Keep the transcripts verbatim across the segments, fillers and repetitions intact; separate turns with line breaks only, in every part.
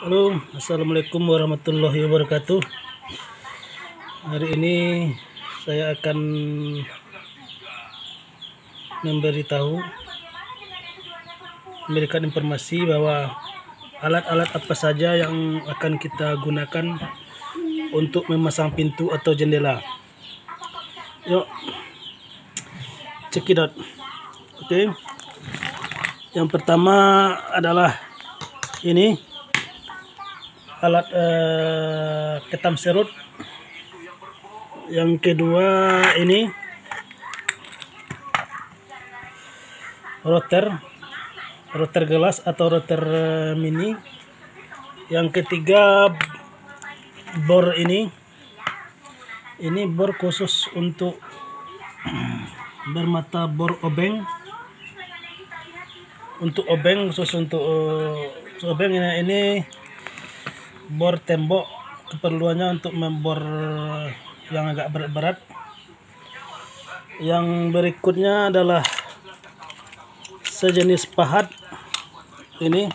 Halo, assalamualaikum warahmatullahi wabarakatuh. Hari ini saya akan memberitahu, memberikan informasi bahwa alat-alat apa saja yang akan kita gunakan untuk memasang pintu atau jendela. Yuk, check it out. Oke, yang pertama adalah ini alat eh, ketam serut. Yang kedua ini router router gelas atau router eh, mini. Yang ketiga bor ini ini bor khusus untuk bermata bor obeng, untuk obeng khusus untuk uh, obeng ini, ini bor tembok, keperluannya untuk membor yang agak berat-berat. Yang berikutnya adalah sejenis pahat ini,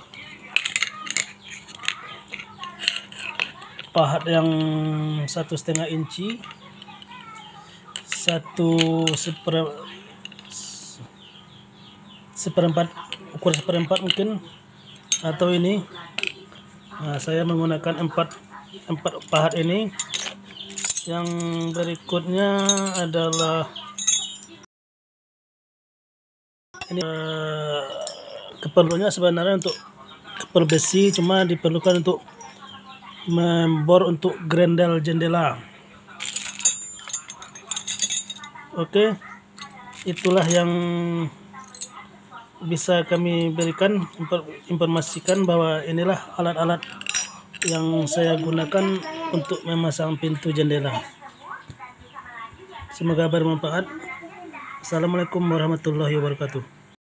pahat yang satu setengah inci, satu seper, seperempat, ukur seperempat mungkin, atau ini. Nah, saya menggunakan empat empat pahat ini. Yang berikutnya adalah ini, uh, keperluannya sebenarnya untuk kepel besi, cuma diperlukan untuk membor untuk grendel jendela. Oke, itulah yang bisa kami berikan, informasikan bahwa inilah alat-alat yang saya gunakan untuk memasang pintu jendela. Semoga bermanfaat. Assalamualaikum warahmatullahi wabarakatuh.